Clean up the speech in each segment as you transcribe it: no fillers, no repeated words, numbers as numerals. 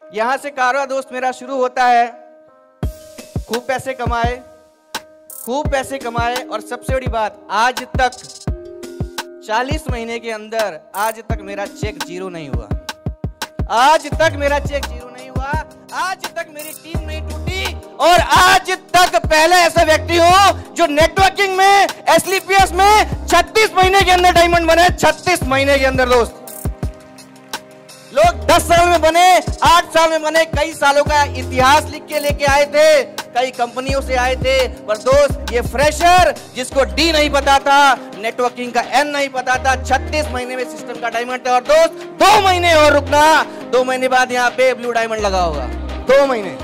यहां से कारवां दोस्त मेरा शुरू होता है। खूब पैसे कमाए और सबसे बड़ी बात, आज तक 40 महीने के अंदर आज तक मेरा चेक जीरो नहीं हुआ। आज तक मेरा चेक जीरो नहीं हुआ, आज तक मेरी टीम नहीं टूटी और आज तक पहले ऐसा व्यक्ति हूं जो नेटवर्किंग में, एसलीपीएस में 36 महीने के अंदर डायमंड बने। 36 महीने के अंदर दोस्त, लोग 10 साल में बने, 8 साल में बने, कई सालों का इतिहास लिख के लेके आए थे, कई कंपनियों से आए थे। पर दोस्त, ये फ्रेशर जिसको डी नहीं पता था, नेटवर्किंग का एन नहीं पता था, 36 महीने में सिस्टम का डायमंड था। और दोस्त 2 महीने और रुकना, 2 महीने बाद यहाँ पे ब्लू डायमंड लगा होगा। 2 महीने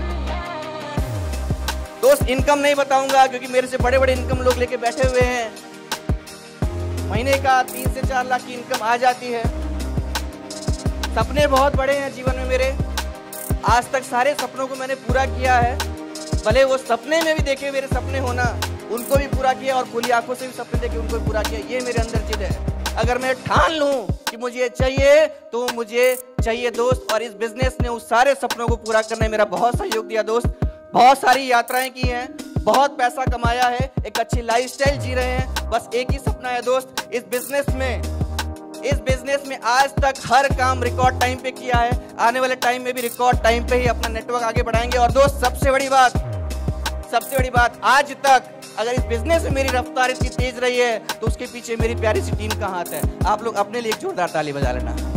दोस्त। इनकम नहीं बताऊंगा क्योंकि मेरे से बड़े बड़े इनकम लोग लेके बैठे हुए हैं। महीने का 3 से 4 लाख की इनकम आ जाती है। सपने बहुत बड़े हैं जीवन में मेरे, आज तक सारे सपनों को मैंने पूरा किया है। भले वो सपने में भी देखे मेरे सपने होना, उनको भी पूरा किया और खुली आंखों से भी सपने देखे उनको भी पूरा किया। ये मेरे अंदर जिद है। अगर मैं ठान लूं कि मुझे ये चाहिए तो मुझे चाहिए दोस्त। और इस बिजनेस ने उस सारे सपनों को पूरा करने में मेरा बहुत सहयोग दिया दोस्त। बहुत सारी यात्राएं की हैं, बहुत पैसा कमाया है, एक अच्छी लाइफस्टाइल जी रहे हैं। बस एक ही सपना है दोस्त, इस बिजनेस में आज तक हर काम रिकॉर्ड टाइम पे किया है। आने वाले टाइम में भी रिकॉर्ड टाइम पे ही अपना नेटवर्क आगे बढ़ाएंगे। और दोस्त सबसे बड़ी बात, आज तक अगर इस बिजनेस में मेरी रफ्तार इतनी तेज रही है तो उसके पीछे मेरी प्यारी सी टीम का हाथ है। आप लोग अपने लिए एक जोरदार ताली बजा लेना।